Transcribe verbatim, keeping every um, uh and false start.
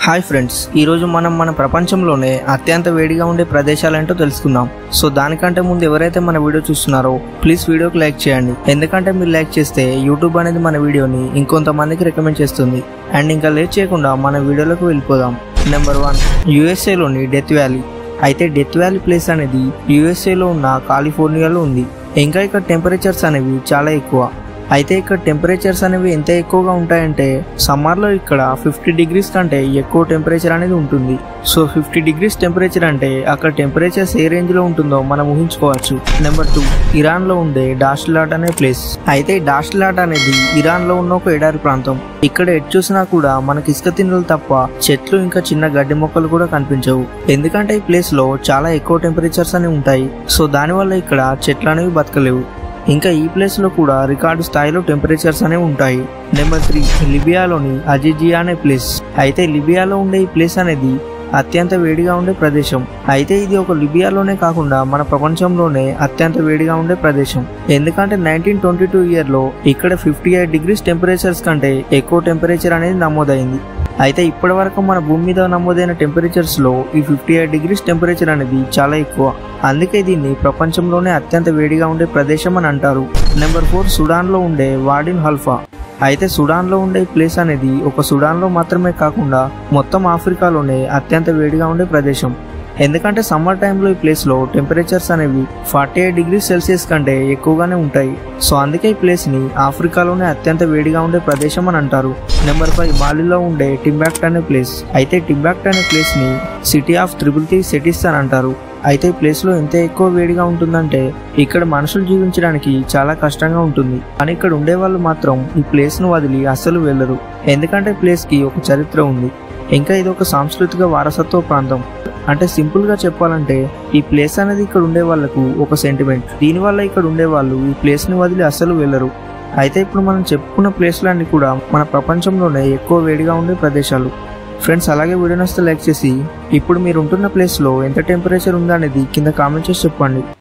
Hi friends, ఈరోజు మనం మన ప్రపంచంలోనే అత్యంత వేడిగా ఉండే ప్రదేశాలేంటో తెలుసుకుందాం. సో దానికంటే ముందు ఎవరైతే మన వీడియో చూస్తున్నారో ప్లీజ్ వీడియోకి లైక్ చేయండి. ఎందుకంటే మీరు లైక్ చేస్తే యూట్యూబ్ అనేది మన వీడియోని ఇంకొంతమందికి రికమెండ్ చేస్తుంది. అండ్ ఇంకా లేట్ చేయకుండా మన వీడియోలోకి వెళ్ళిపోదాం. నెంబర్ వన్, యుఎస్ఏలోని డెత్ వ్యాలీ. అయితే డెత్ వ్యాలీ ప్లేస్ అనేది యుఎస్ఏలో ఉన్న కాలిఫోర్నియాలో ఉంది. ఇంకా ఇక్కడ టెంపరేచర్స్ అనేవి చాలా ఎక్కువ. అయితే ఇక్కడ టెంపరేచర్స్ అనేవి ఎంత ఎక్కువగా ఉంటాయంటే సమ్మర్లో ఇక్కడ ఫిఫ్టీ డిగ్రీస్ కంటే ఎక్కువ టెంపరేచర్ అనేది ఉంటుంది. సో ఫిఫ్టీ డిగ్రీస్ టెంపరేచర్ అంటే అక్కడ టెంపరేచర్స్ ఏ రేంజ్లో ఉంటుందో మనం ఊహించుకోవచ్చు. నెంబర్ టూ, ఇరాన్లో ఉండే డాష్లాట్ అనే ప్లేస్. అయితే డాష్లాట్ అనేది ఇరాన్లో ఉన్న ఒక ఎడారి ప్రాంతం. ఇక్కడ ఎటు చూసినా కూడా మనకి ఇసుక తిన్నెలు తప్ప చెట్లు ఇంకా చిన్న గడ్డి మొక్కలు కూడా కనిపించవు. ఎందుకంటే ఈ ప్లేస్ లో చాలా ఎక్కువ టెంపరేచర్స్ అనేవి ఉంటాయి. సో దానివల్ల ఇక్కడ చెట్లు అనేవి బతకలేవు. ఇంకా ఈ ప్లేస్ లో కూడా రికార్డు స్థాయిలో టెంపరేచర్స్ అనేవి ఉంటాయి. నెంబర్ త్రీ, లిబియాలోని అజిజియా అనే ప్లేస్. అయితే లిబియాలో ఉండే ఈ ప్లేస్ అనేది అత్యంత వేడిగా ఉండే ప్రదేశం. అయితే ఇది ఒక లిబియాలోనే కాకుండా మన ప్రపంచంలోనే అత్యంత వేడిగా ఉండే ప్రదేశం. ఎందుకంటే నైన్టీన్ ట్వంటీ టూ ఇయర్ లో ఇక్కడ ఫిఫ్టీ ఎయిట్ డిగ్రీస్ టెంపరేచర్స్ కంటే ఎక్కువ టెంపరేచర్ అనేది నమోదైంది. అయితే ఇప్పటి వరకు మన భూమి మీద నమోదైన టెంపరేచర్స్ లో ఈ ఫిఫ్టీ ఎయిట్ డిగ్రీస్ టెంపరేచర్ అనేది చాలా ఎక్కువ. అందుకే దీన్ని ప్రపంచంలోనే అత్యంత వేడిగా ఉండే ప్రదేశం అని అంటారు. నెంబర్ ఫోర్, సుడాన్ లో ఉండే వాడిన్ హల్ఫా. అయితే సుడాన్ లో ఉండే ప్లేస్ అనేది ఒక సుడాన్ లో మాత్రమే కాకుండా మొత్తం ఆఫ్రికాలోనే అత్యంత వేడిగా ఉండే ప్రదేశం. ఎందుకంటే సమ్మర్ టైంలో ఈ ప్లేస్ లో టెంపరేచర్స్ అనేవి ఫార్టీ ఎయిట్ డిగ్రీ సెల్సియస్ కంటే ఎక్కువగానే ఉంటాయి. సో అందుకే ఈ ప్లేస్ ని ఆఫ్రికాలోనే అత్యంత వేడిగా ఉండే ప్రదేశం అని అంటారు. నెంబర్ ఫైవ్, మాలిలో ఉండే టింబాక్ట్ అనే ప్లేస్. అయితే టింబాక్ట్ అనే ప్లేస్ ని city of triple three cities అని అంటారు. అయితే ఈ ప్లేస్ లో ఎంత ఎక్కువ వేడిగా ఉంటుందంటే ఇక్కడ మనుషులు జీవించడానికి చాలా కష్టంగా ఉంటుంది. కానీ ఇక్కడ ఉండే వాళ్ళు మాత్రం ఈ ప్లేస్ ను వదిలి అస్సలు వెళ్ళరు. ఎందుకంటే ప్లేస్ కి ఒక చరిత్ర ఉంది. ఇంకా ఇది ఒక సాంస్కృతిక వారసత్వ ప్రాంతం. అంటే సింపుల్ గా చెప్పాలంటే ఈ ప్లేస్ అనేది ఇక్కడ ఉండే వాళ్ళకు ఒక సెంటిమెంట్. దీనివల్ల ఇక్కడ ఉండే వాళ్ళు ఈ ప్లేస్ ని వదిలి అస్సలు వెళ్ళరు. అయితే ఇప్పుడు మనం చెప్పుకున్న ప్లేస్లన్నీ కూడా మన ప్రపంచంలోనే ఎక్కువ వేడిగా ఉండే ప్రదేశాలు. ఫ్రెండ్స్, అలాగే వీడియో నచ్చితే లైక్ చేసి ఇప్పుడు మీరు ఉంటున్న ప్లేస్ లో ఎంత టెంపరేచర్ ఉందా అనేది కింద కామెంట్ చేసి చెప్పండి.